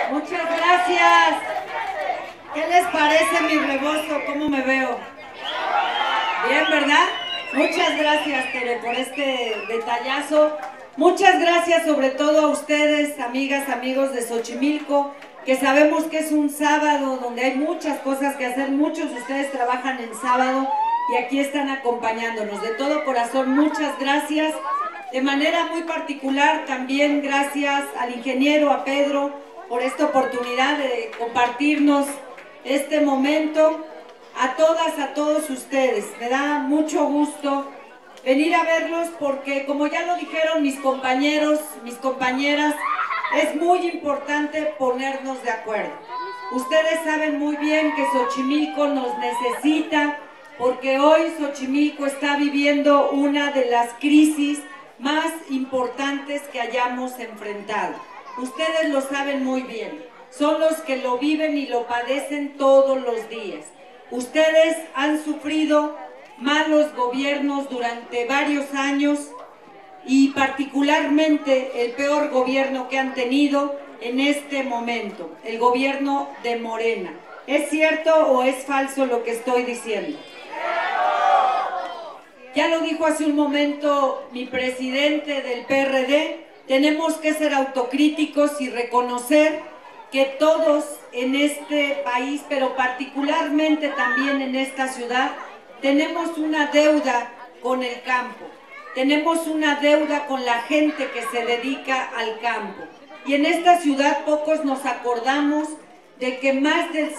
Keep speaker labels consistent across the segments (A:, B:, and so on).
A: Muchas gracias. ¿Qué les parece mi rebozo? ¿Cómo me veo? Bien, ¿verdad? Muchas gracias, Tere, por este detallazo. Muchas gracias sobre todo a ustedes, amigas, amigos de Xochimilco, que sabemos que es un sábado donde hay muchas cosas que hacer. Muchos de ustedes trabajan en sábado y aquí están acompañándonos. De todo corazón, muchas gracias. De manera muy particular, también gracias al ingeniero, a Pedro, por esta oportunidad de compartirnos este momento. A todas, a todos ustedes, me da mucho gusto venir a verlos porque, como ya lo dijeron mis compañeros, mis compañeras, es muy importante ponernos de acuerdo. Ustedes saben muy bien que Xochimilco nos necesita porque hoy Xochimilco está viviendo una de las crisis más importantes que hayamos enfrentado. Ustedes lo saben muy bien, son los que lo viven y lo padecen todos los días. Ustedes han sufrido malos gobiernos durante varios años y particularmente el peor gobierno que han tenido en este momento, el gobierno de Morena. ¿Es cierto o es falso lo que estoy diciendo? Ya lo dijo hace un momento mi presidente del PRD, tenemos que ser autocríticos y reconocer que todos en este país, pero particularmente también en esta ciudad, tenemos una deuda con el campo, tenemos una deuda con la gente que se dedica al campo. Y en esta ciudad pocos nos acordamos de que más del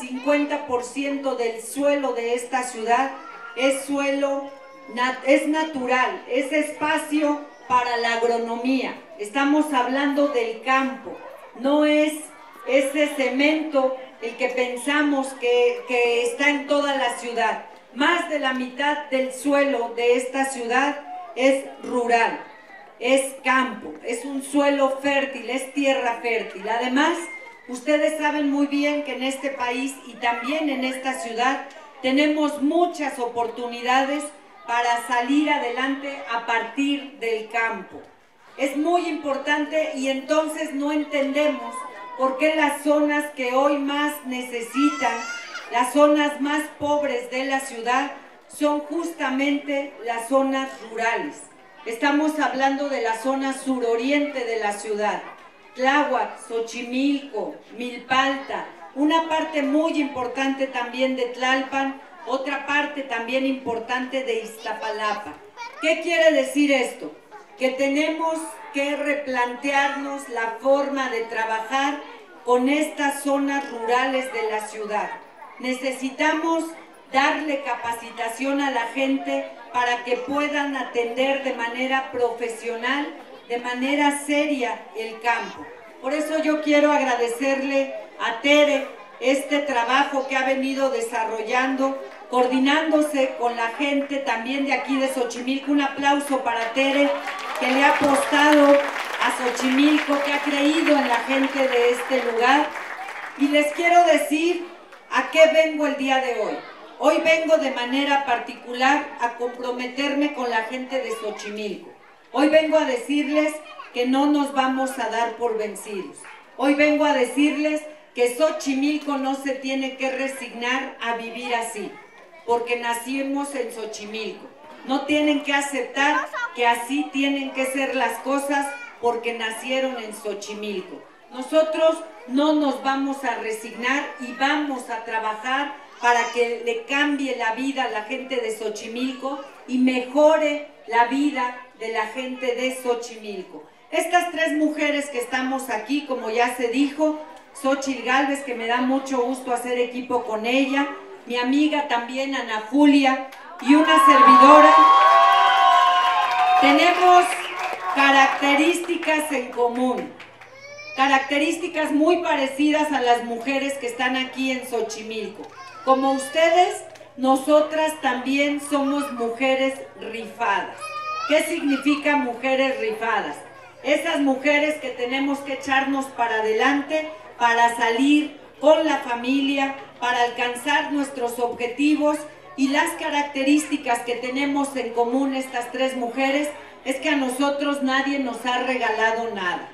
A: 50% del suelo de esta ciudad es suelo, es natural, es espacio para la agronomía. Estamos hablando del campo, no es ese cemento el que pensamos que está en toda la ciudad. Más de la mitad del suelo de esta ciudad es rural, es campo, es un suelo fértil, es tierra fértil. Además, ustedes saben muy bien que en este país y también en esta ciudad tenemos muchas oportunidades para salir adelante a partir del campo. Es muy importante y entonces no entendemos por qué las zonas que hoy más necesitan, las zonas más pobres de la ciudad, son justamente las zonas rurales. Estamos hablando de la zona suroriente de la ciudad, Tláhuac, Xochimilco, Milpalta, una parte muy importante también de Tlalpan, otra parte también importante de Iztapalapa. ¿Qué quiere decir esto? Que tenemos que replantearnos la forma de trabajar con estas zonas rurales de la ciudad. Necesitamos darle capacitación a la gente para que puedan atender de manera profesional, de manera seria el campo. Por eso yo quiero agradecerle a Tere este trabajo que ha venido desarrollando, coordinándose con la gente también de aquí de Xochimilco. Un aplauso para Tere, que le ha apostado a Xochimilco, que ha creído en la gente de este lugar. Y les quiero decir a qué vengo el día de hoy. Hoy vengo de manera particular a comprometerme con la gente de Xochimilco. Hoy vengo a decirles que no nos vamos a dar por vencidos. Hoy vengo a decirles que Xochimilco no se tiene que resignar a vivir así, porque nacimos en Xochimilco. No tienen que aceptar que así tienen que ser las cosas porque nacieron en Xochimilco. Nosotros no nos vamos a resignar y vamos a trabajar para que le cambie la vida a la gente de Xochimilco y mejore la vida de la gente de Xochimilco. Estas tres mujeres que estamos aquí, como ya se dijo, Xochitl Gálvez, que me da mucho gusto hacer equipo con ella, mi amiga también Ana Julia y una servidora, tenemos características en común, características muy parecidas a las mujeres que están aquí en Xochimilco. Como ustedes, nosotras también somos mujeres rifadas. ¿Qué significa mujeres rifadas? Esas mujeres que tenemos que echarnos para adelante para salir con la familia, para alcanzar nuestros objetivos. Y las características que tenemos en común estas tres mujeres es que a nosotros nadie nos ha regalado nada.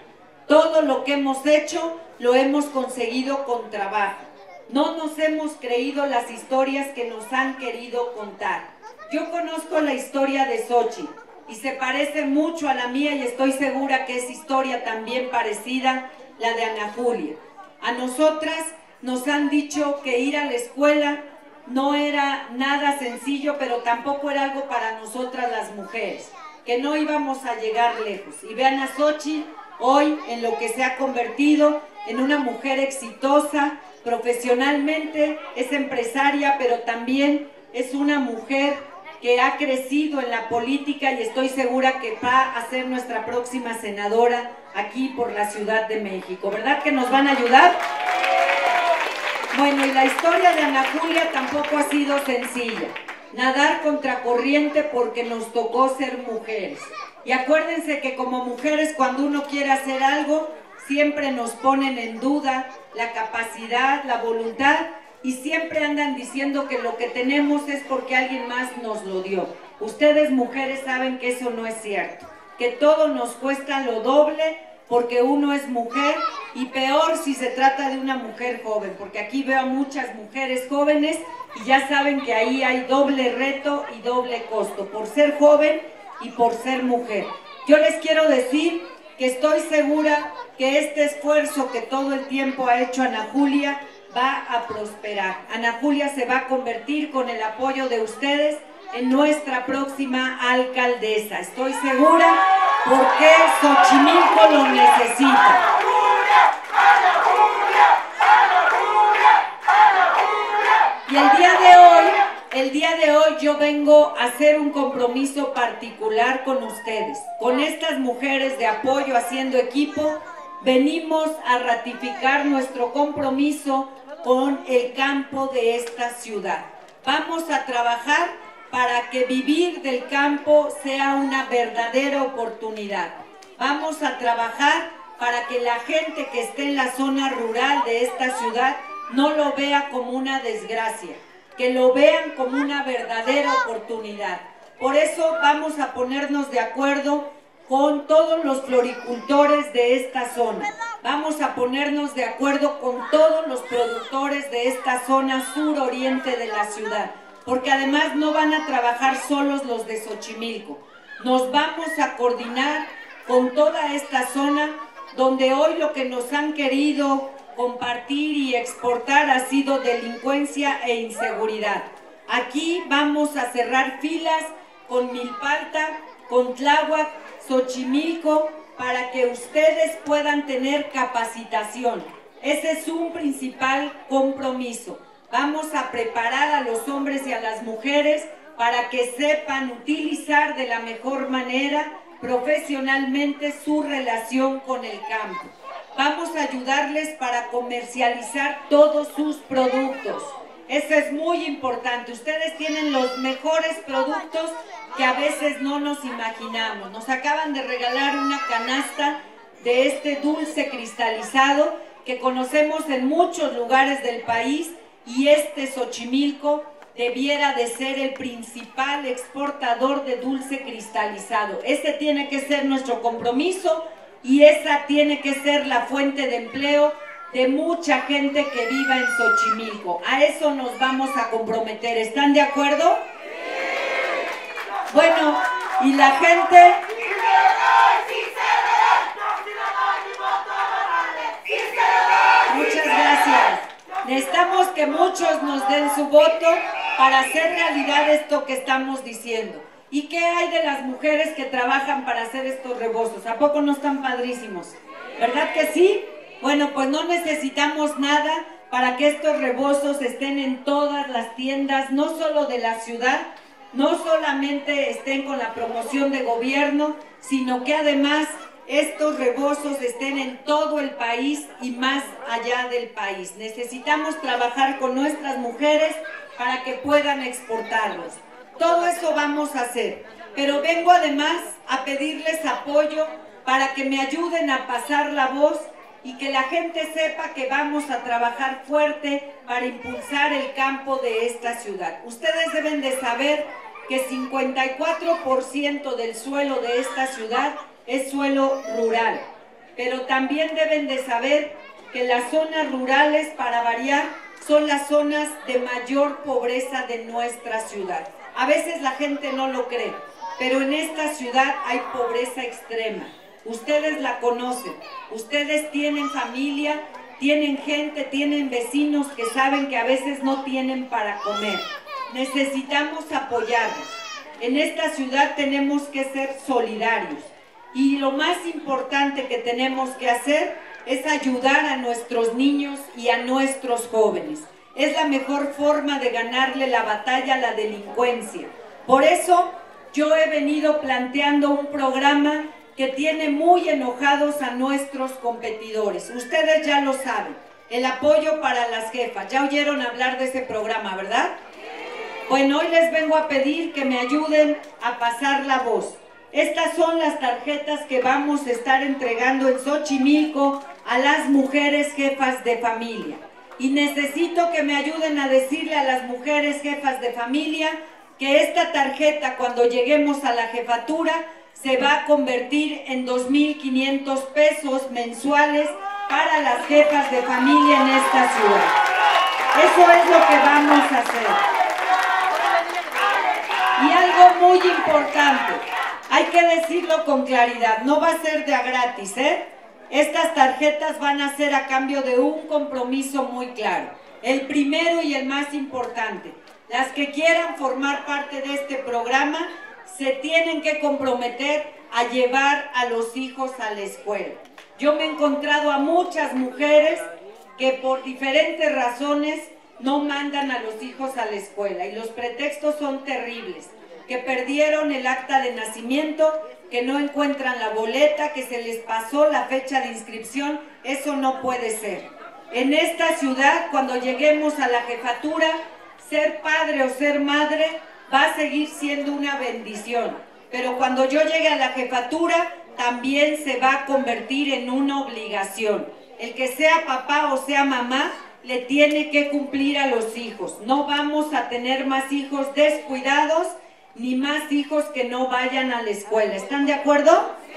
A: Todo lo que hemos hecho lo hemos conseguido con trabajo. No nos hemos creído las historias que nos han querido contar. Yo conozco la historia de Xochitl y se parece mucho a la mía y estoy segura que es historia también parecida la de Ana Julia. A nosotras nos han dicho que ir a la escuela no era nada sencillo, pero tampoco era algo para nosotras las mujeres, que no íbamos a llegar lejos. Y vean a Xochitl hoy en lo que se ha convertido en una mujer exitosa, profesionalmente es empresaria, pero también es una mujer que ha crecido en la política y estoy segura que va a ser nuestra próxima senadora aquí por la Ciudad de México. ¿Verdad que nos van a ayudar? Bueno, y la historia de Ana Julia tampoco ha sido sencilla. Nadar contracorriente porque nos tocó ser mujeres. Y acuérdense que como mujeres cuando uno quiere hacer algo, siempre nos ponen en duda la capacidad, la voluntad y siempre andan diciendo que lo que tenemos es porque alguien más nos lo dio. Ustedes mujeres saben que eso no es cierto, que todo nos cuesta lo doble porque uno es mujer y peor si se trata de una mujer joven, porque aquí veo a muchas mujeres jóvenes y ya saben que ahí hay doble reto y doble costo, por ser joven y por ser mujer. Yo les quiero decir que estoy segura que este esfuerzo que todo el tiempo ha hecho Ana Julia va a prosperar. Ana Julia se va a convertir con el apoyo de ustedes en nuestra próxima alcaldesa. Estoy segura porque Xochimilco lo necesita. Y el día de hoy yo vengo a hacer un compromiso particular con ustedes, con estas mujeres de apoyo haciendo equipo. Venimos a ratificar nuestro compromiso con el campo de esta ciudad. Vamos a trabajar para que vivir del campo sea una verdadera oportunidad. Vamos a trabajar para que la gente que esté en la zona rural de esta ciudad no lo vea como una desgracia, que lo vean como una verdadera oportunidad. Por eso vamos a ponernos de acuerdo con todos los floricultores de esta zona. Vamos a ponernos de acuerdo con todos los productores de esta zona suroriente de la ciudad, porque además no van a trabajar solos los de Xochimilco. Nos vamos a coordinar con toda esta zona donde hoy lo que nos han querido compartir y exportar ha sido delincuencia e inseguridad. Aquí vamos a cerrar filas con Milpalta, con Tláhuac, Xochimilco, para que ustedes puedan tener capacitación. Ese es un principal compromiso. Vamos a preparar a los hombres y a las mujeres para que sepan utilizar de la mejor manera profesionalmente su relación con el campo. Vamos a ayudarles para comercializar todos sus productos. Eso es muy importante. Ustedes tienen los mejores productos que a veces no nos imaginamos. Nos acaban de regalar una canasta de este dulce cristalizado que conocemos en muchos lugares del país y Xochimilco debiera de ser el principal exportador de dulce cristalizado. Ese tiene que ser nuestro compromiso y esa tiene que ser la fuente de empleo de mucha gente que viva en Xochimilco. A eso nos vamos a comprometer. ¿Están de acuerdo? Bueno, y la gente... Muchas gracias. Necesitamos que muchos nos den su voto para hacer realidad esto que estamos diciendo. ¿Y qué hay de las mujeres que trabajan para hacer estos rebozos? ¿A poco no están padrísimos? ¿Verdad que sí? Bueno, pues no necesitamos nada para que estos rebozos estén en todas las tiendas, no solo de la ciudad, no solamente estén con la promoción de gobierno, sino que además estos rebozos estén en todo el país y más allá del país. Necesitamos trabajar con nuestras mujeres para que puedan exportarlos. Todo eso vamos a hacer, pero vengo además a pedirles apoyo para que me ayuden a pasar la voz y que la gente sepa que vamos a trabajar fuerte para impulsar el campo de esta ciudad. Ustedes deben de saber que 54% del suelo de esta ciudad es suelo rural. pero también deben de saber que las zonas rurales, para variar, son las zonas de mayor pobreza de nuestra ciudad. A veces la gente no lo cree, pero en esta ciudad hay pobreza extrema. Ustedes la conocen, ustedes tienen familia, tienen gente, tienen vecinos que saben que a veces no tienen para comer. Necesitamos apoyarlos. En esta ciudad tenemos que ser solidarios. Y lo más importante que tenemos que hacer es ayudar a nuestros niños y a nuestros jóvenes. Es la mejor forma de ganarle la batalla a la delincuencia. Por eso yo he venido planteando un programa que tiene muy enojados a nuestros competidores. Ustedes ya lo saben, el apoyo para las jefas. Ya oyeron hablar de ese programa, ¿verdad? Bueno, hoy les vengo a pedir que me ayuden a pasar la voz. Estas son las tarjetas que vamos a estar entregando en Xochimilco a las mujeres jefas de familia. Y necesito que me ayuden a decirle a las mujeres jefas de familia que esta tarjeta, cuando lleguemos a la jefatura, se va a convertir en 2,500 pesos mensuales para las jefas de familia en esta ciudad. Eso es lo que vamos a hacer. Y algo muy importante, hay que decirlo con claridad, no va a ser de a gratis, ¿eh? Estas tarjetas van a ser a cambio de un compromiso muy claro. El primero y el más importante, las que quieran formar parte de este programa se tienen que comprometer a llevar a los hijos a la escuela. Yo me he encontrado a muchas mujeres que por diferentes razones no mandan a los hijos a la escuela y los pretextos son terribles, que perdieron el acta de nacimiento, que no encuentran la boleta, que se les pasó la fecha de inscripción. Eso no puede ser. En esta ciudad, cuando lleguemos a la jefatura, ser padre o ser madre va a seguir siendo una bendición, pero cuando yo llegue a la jefatura también se va a convertir en una obligación. El que sea papá o sea mamá le tiene que cumplir a los hijos. No vamos a tener más hijos descuidados ni más hijos que no vayan a la escuela. ¿Están de acuerdo?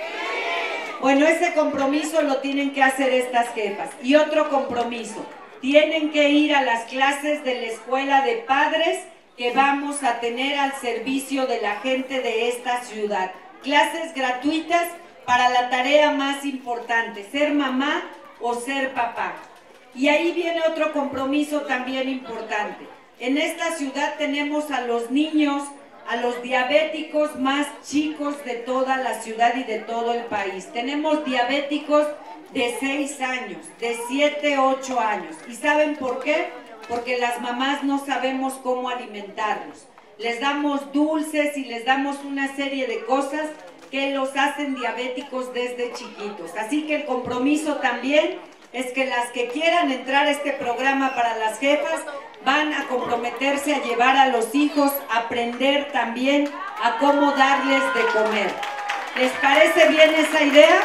A: Sí. Bueno, ese compromiso lo tienen que hacer estas jefas. Y otro compromiso, tienen que ir a las clases de la escuela de padres que vamos a tener al servicio de la gente de esta ciudad. Clases gratuitas para la tarea más importante, ser mamá o ser papá. Y ahí viene otro compromiso también importante. En esta ciudad tenemos a los niños, a los diabéticos más chicos de toda la ciudad y de todo el país. Tenemos diabéticos de 6 años, de 7, 8 años. ¿Y saben por qué? Porque las mamás no sabemos cómo alimentarlos. Les damos dulces y les damos una serie de cosas que los hacen diabéticos desde chiquitos. Así que el compromiso también es que las que quieran entrar a este programa para las jefas van a comprometerse a llevar a los hijos a aprender también a cómo darles de comer. ¿Les parece bien esa idea?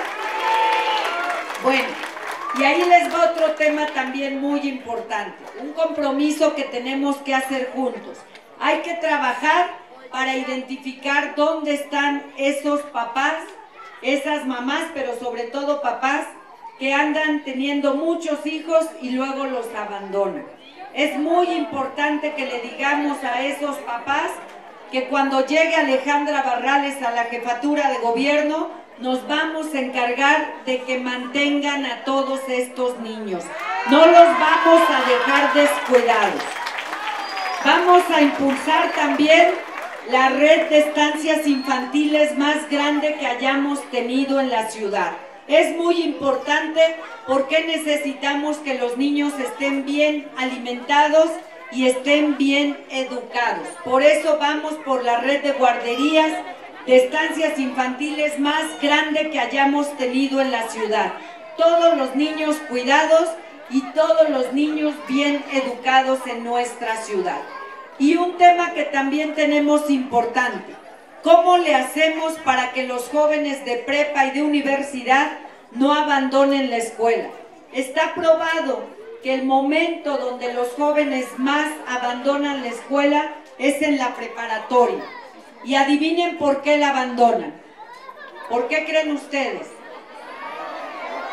A: Bueno, y ahí les va otro tema también muy importante, un compromiso que tenemos que hacer juntos. Hay que trabajar para identificar dónde están esos papás, esas mamás, pero sobre todo papás, que andan teniendo muchos hijos y luego los abandonan. Es muy importante que le digamos a esos papás que cuando llegue Alejandra Barrales a la jefatura de gobierno, nos vamos a encargar de que mantengan a todos estos niños. No los vamos a dejar descuidados. Vamos a impulsar también la red de estancias infantiles más grande que hayamos tenido en la ciudad. Es muy importante porque necesitamos que los niños estén bien alimentados y estén bien educados. Por eso vamos por la red de guarderías, de estancias infantiles más grande que hayamos tenido en la ciudad. Todos los niños cuidados y todos los niños bien educados en nuestra ciudad. Y un tema que también tenemos importante, ¿cómo le hacemos para que los jóvenes de prepa y de universidad no abandonen la escuela? Está probado que el momento donde los jóvenes más abandonan la escuela es en la preparatoria. Y adivinen por qué la abandonan. ¿Por qué creen ustedes?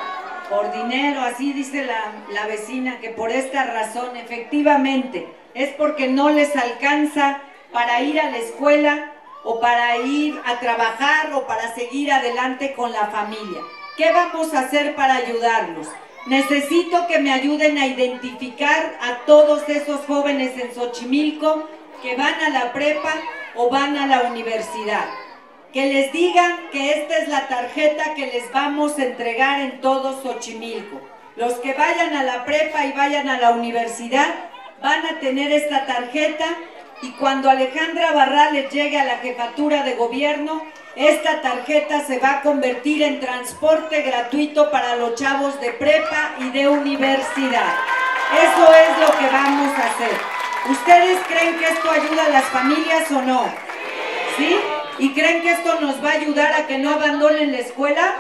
A: Por dinero, así dice la vecina, que por esta razón, efectivamente, es porque no les alcanza para ir a la escuela o para ir a trabajar o para seguir adelante con la familia. ¿Qué vamos a hacer para ayudarlos? Necesito que me ayuden a identificar a todos esos jóvenes en Xochimilco que van a la prepa o van a la universidad. Que les digan que esta es la tarjeta que les vamos a entregar en todo Xochimilco. Los que vayan a la prepa y vayan a la universidad van a tener esta tarjeta, y cuando Alejandra Barrales llegue a la jefatura de gobierno, esta tarjeta se va a convertir en transporte gratuito para los chavos de prepa y de universidad. Eso es lo que vamos a hacer. ¿Ustedes creen que esto ayuda a las familias o no? ¿Sí? ¿Y creen que esto nos va a ayudar a que no abandonen la escuela?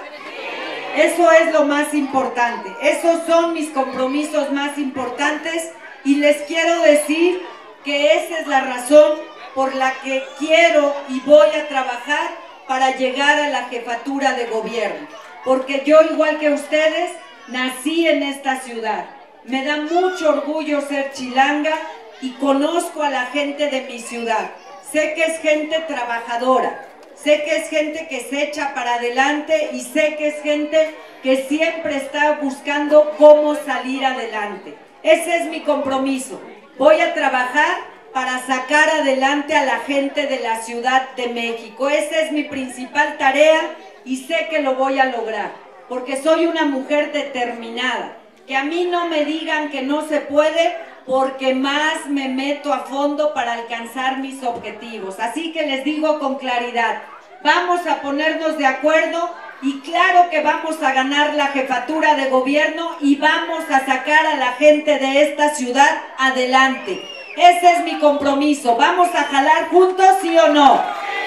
A: Eso es lo más importante. Esos son mis compromisos más importantes, y les quiero decir que esa es la razón por la que quiero y voy a trabajar para llegar a la jefatura de gobierno. Porque yo, igual que ustedes, nací en esta ciudad. Me da mucho orgullo ser chilanga y conozco a la gente de mi ciudad. Sé que es gente trabajadora, sé que es gente que se echa para adelante y sé que es gente que siempre está buscando cómo salir adelante. Ese es mi compromiso. Voy a trabajar para sacar adelante a la gente de la Ciudad de México. Esa es mi principal tarea y sé que lo voy a lograr, porque soy una mujer determinada. Que a mí no me digan que no se puede, porque más me meto a fondo para alcanzar mis objetivos. Así que les digo con claridad, vamos a ponernos de acuerdo y claro que vamos a ganar la jefatura de gobierno y vamos a sacar a la gente de esta ciudad adelante. Ese es mi compromiso. ¿Vamos a jalar juntos, sí o no?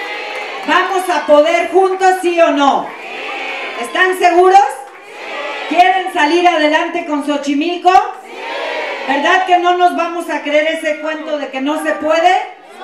A: ¿Vamos a poder juntos, sí o no? ¿Están seguros? ¿Quieren salir adelante con Xochimilco? ¿Verdad que no nos vamos a creer ese cuento de que no se puede?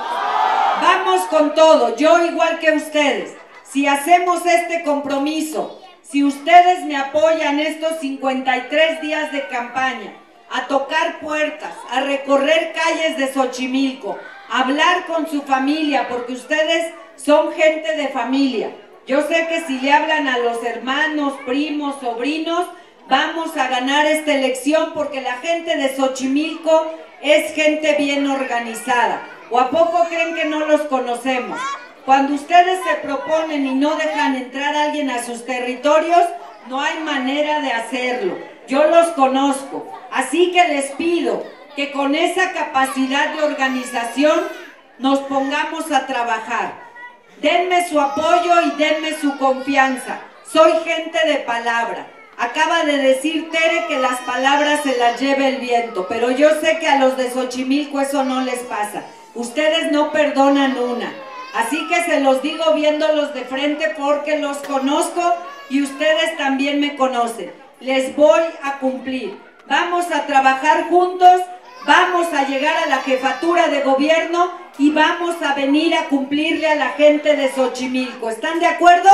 A: Vamos con todo, yo igual que ustedes. Si hacemos este compromiso, si ustedes me apoyan estos 53 días de campaña, a tocar puertas, a recorrer calles de Xochimilco, a hablar con su familia, porque ustedes son gente de familia. Yo sé que si le hablan a los hermanos, primos, sobrinos, vamos a ganar esta elección, porque la gente de Xochimilco es gente bien organizada. ¿O a poco creen que no los conocemos? Cuando ustedes se proponen y no dejan entrar a alguien a sus territorios, no hay manera de hacerlo. Yo los conozco. Así que les pido que con esa capacidad de organización nos pongamos a trabajar. Denme su apoyo y denme su confianza. Soy gente de palabra. Acaba de decir Tere que las palabras se las lleva el viento, pero yo sé que a los de Xochimilco eso no les pasa. Ustedes no perdonan una. Así que se los digo viéndolos de frente porque los conozco y ustedes también me conocen. Les voy a cumplir. Vamos a trabajar juntos, vamos a llegar a la jefatura de gobierno y vamos a venir a cumplirle a la gente de Xochimilco. ¿Están de acuerdo?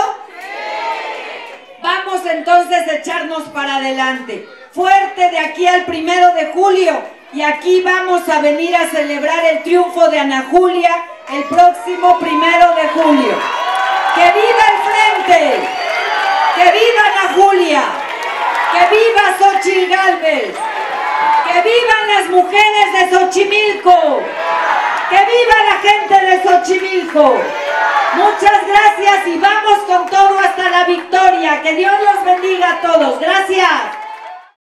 A: Vamos entonces a echarnos para adelante, fuerte de aquí al 1 de julio, y aquí vamos a venir a celebrar el triunfo de Ana Julia el próximo 1 de julio. ¡Que viva el Frente! ¡Que viva Ana Julia! ¡Que viva Xochitl Gálvez! ¡Que vivan las mujeres de Xochimilco! ¡Que viva la gente de Xochimilco! Muchas gracias y vamos con todo hasta la victoria. Que Dios los bendiga a todos. Gracias.